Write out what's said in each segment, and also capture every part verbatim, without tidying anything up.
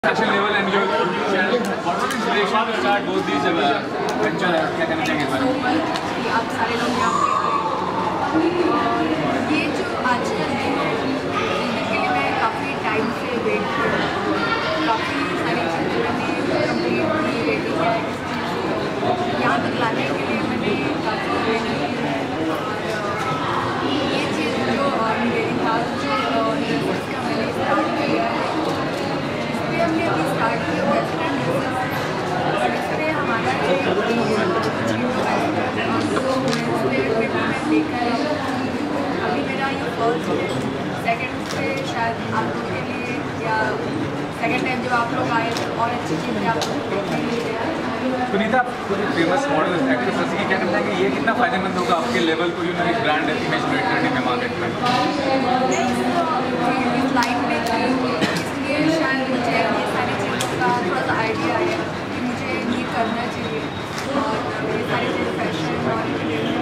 Fashion level and your what was inspiration to start both these venture? क्या कहना चाहेंगे इस बारे में? आप सारे लोग यहाँ पे आए। ये जो आजकल दिन है जिनके लिए मैं काफ़ी टाइम से वेट कर रही हूँ, काफ़ी सारी चीज़ें मैंने कंप्लीट की, रेडी किया है यहाँ तक लाने के लिए मैंने काफ़ी मेहनत की है। और ये चीज़ जो मेरी खास जो इसका मैंने स्टार्ट किया है, हमने अभी स्टार्ट किया वेस्टर्न ड्रेसेस और इस पर हमारा लेकर अभी मेरा ये फर्स्ट है। सेकेंड पे शायद आप लोग के लिए या सेकेंड टाइम जब आप लोग आए तो और अच्छी चीज़ें आप लोग देखने के लिए। सुनीता, फेमस मॉडल एक्ट्रेस जैसे कि क्या कहना है कि ये कितना फायदेमंद होगा आपके लेवल को, यू नो, एक ब्रांड इमेज बिल्ड करने में मार्केट में? इस लाइन में थी इसलिए शायद मुझे ये सारी चीज़ों का थोड़ा सा आइडिया आया कि मुझे ये करना चाहिए और ये सारी चीज़ फैशन और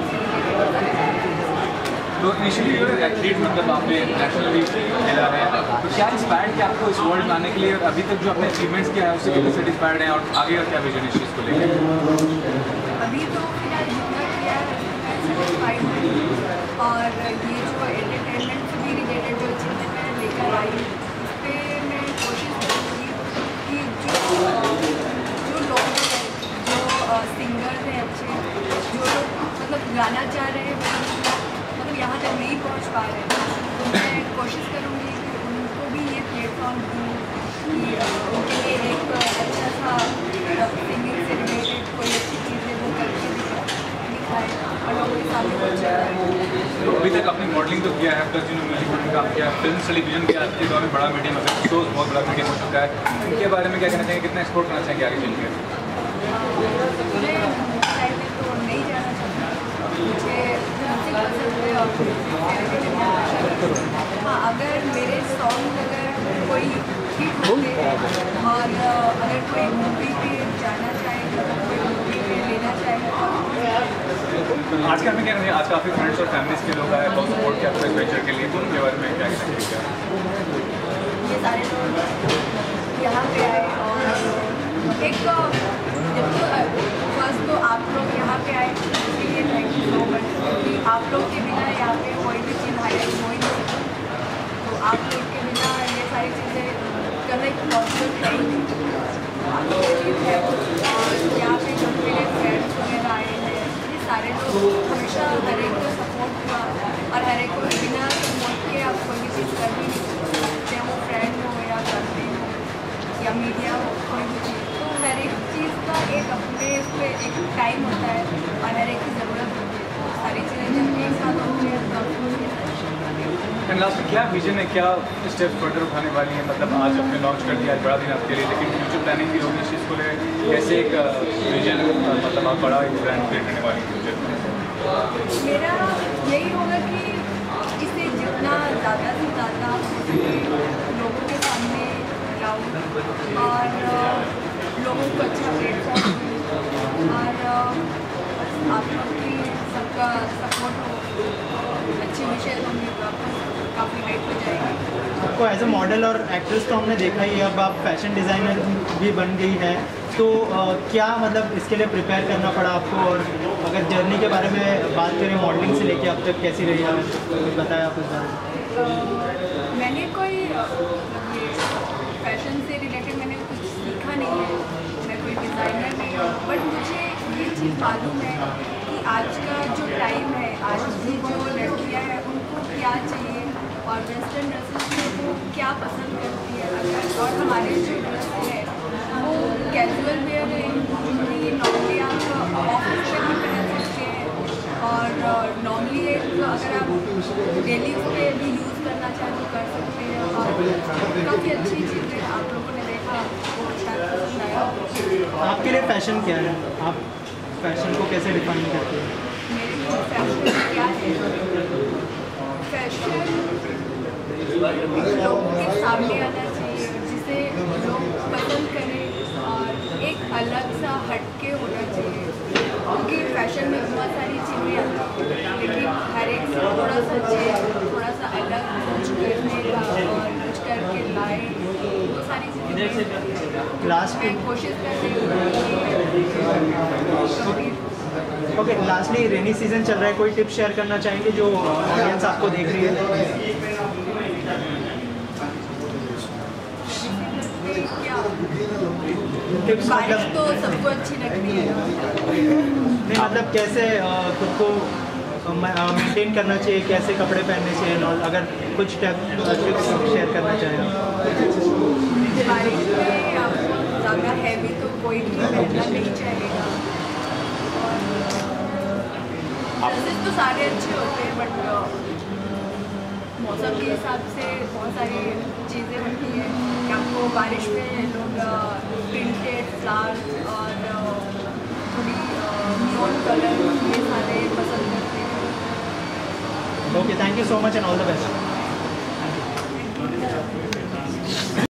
तो इनिशियली एथलीट मतलब आपने नेशनली खेला है, तो क्या इंस्पायर्ड किया आपको इस वर्ल्ड में आने के लिए? अभी तक जो आपने अचीवमेंट्स किया है उससे कितने सेटिस्फाइड हैं और आगे का क्या विजन इस चीज़ को लेकर? अभी तो फिलहाल जितना किया है मैं सेटिस्फाइड हूँ और ये जो एंटरटेनमेंट से भी रिलेटेड जो चीज़ें मैं लेकर आई उस पर मैं कोशिश करूँगी कि जो जो लोग हैं, जो सिंगर्स हैं अच्छे, जो लोग मतलब गाना चाह रहे हैं मतलब यहाँ तक नहीं पहुँच पा रहे हैं, तो मैं कोशिश करूँगी कि उनको भी ये प्लेटफॉर्म दूँ कि उनके लिए एक अच्छा सा सिंगिंग से रिलेटेड कोई अच्छी चीज़ें वो करके दिखाए और लोगों के सामने वो चलाए। तो अभी तक आपने मॉडलिंग तो किया है, plus you know music video का किया, फिल्म टेलीविजन के आज के दौर में बड़ा मीडियम है, शोज बहुत बड़ा मीडियम हो चुका है, इनके बारे में क्या कहना चाहिए, कितना एक्सप्लोर करना चाहिए आगे चल के? मैं तो नहीं जाना चाहता, मुझे पसंद है और हाँ अगर मेरे सॉन्ग अगर कोई हिट होते हैं और अगर कोई मूवी पे जाना चाहे, कोई मूवी पे लेना चाहे। आजकल में क्या नहीं, आज काफ़ी फ्रेंड्स और फैमिलीज के लोग आए, बहुत सपोर्ट किया इस वेंचर के लिए, तो उनके बारे में क्या कहना चाहिए? ये सारे लोग यहाँ पे आए और एक जब तो फर्स्ट तो आप लोग यहाँ पे आए उसके लिए थैंक यू सो मच, क्योंकि आप लोग के बिना यहाँ पे कोई भी चीज़ हाईलाइट हो ही नहीं सकती, तो आप लोग के बिना ये सारी चीज़ें करना एक पॉसिबल है ही नहीं। आप लोग के लिए और यहाँ पे जो मेरे फ्रेंड्स वगैरह आए हैं, ये सारे लोग हमेशा हर एक को सपोर्ट हुआ और हर एक को बिना सपोर्ट के आप कोई भी चीज़ कर भी नहीं सकते, चाहे वो फ्रेंड हो या करते हो या मीडिया हो, कोई भी चीज़। तो हर एक चीज़ का एक अपने उस पर एक टाइम होता है और हर एक की ज़रूरत होती है, सारी चीज़ें जब एक साथ होती हैं तब एंड लास्ट में क्या विजन है, क्या स्टेप फर्दर उठाने वाली है? मतलब आज आपने लॉन्च कर दिया, आज बड़ा दिन आपके लिए, लेकिन फ्यूचर प्लानिंग भी होगी इस चीज़ को ले, कैसे एक विजन मतलब आप बड़ा एक ब्रांड क्रिएट करने वाली फ्यूचर में? मेरा यही होगा कि इसे जितना ज़्यादा से ज़्यादा लोगों के सामने लाऊं और लोगों को अच्छा प्लेटफॉर्म और आप लोग की सबका सपोर्ट हो, अच्छी विषय होंगे तो आपको काफ़ी हाइट हो जाएगी। आपको एज अ मॉडल और एक्ट्रेस तो हमने देखा ही है, अब आप फैशन डिज़ाइनर भी बन गई है, तो आ, क्या मतलब इसके लिए प्रिपेयर करना पड़ा आपको? और अगर जर्नी के बारे में बात करें मॉडलिंग से लेके अब तक कैसी रही है, कुछ बताया आप उस बारे? मैंने कोई फैशन से रिलेटेड मैंने कुछ सीखा नहीं है, मैं कोई डिज़ाइनर नहीं हूँ, बट मुझे ये चीज़ मालूम है कि आज का जो टाइम है, आज की जो लड़कियाँ हैं उनको क्या चाहिए और वेस्टर्न ड्रेसेस में वो क्या पसंद करती है। अगर और हमारे जो ड्रेस है वो कैजुअल वेयर है, उनकी नॉर्मली आप ऑफिस में भी पहन सकते हैं और नॉर्मली अगर आप डेली उस पर भी यूज़ करना चाहें तो कर सकते हैं और काफ़ी अच्छी चीज़ें आप लोगों ने देखा वो शायद पसंद आया। आपके लिए फैशन क्या है? आप फैशन को कैसे डिफाइन करते हैं? मेरे लिए फैशन क्या है? फैशन लोगों के सामने आना चाहिए, जिसे लोग पसंद करें और एक अलग सा हटके होना चाहिए, क्योंकि फैशन में बहुत सारी चीज़ें आती हैं लेकिन हर एक से थोड़ा सा चेंज, थोड़ा सा अलग कुछ करने का और कुछ करके लाए, वो सारी चीज़ें लास्ट मैं कोशिश कर रही हूँ कि ओके, लास्टली रेनी सीजन चल रहा है, कोई टिप्स शेयर करना चाहेंगे जो ऑडियंस आपको देख रही है? टिप्स बारिश मतलब तो सबको अच्छी लगती है। नहीं मतलब कैसे अ, खुद को मेंटेन करना चाहिए, कैसे कपड़े पहनने चाहिए, और अगर कुछ टिप्स शेयर करना चाहें? बारिश में आपको ज़्यादा हैवी तो कोई भी पहनना नहीं चाहिएगा। और ड्रेसेस तो सारे अच्छे होते हैं, बट मौसम के हिसाब से बहुत सारी चीज़ें होती हैं कि आपको बारिश में लोग प्रिंटेड फ्लावर्स और थोड़ी नियॉन कलर ये सारे पसंद करते हैं। Okay, thank you so much and all the best.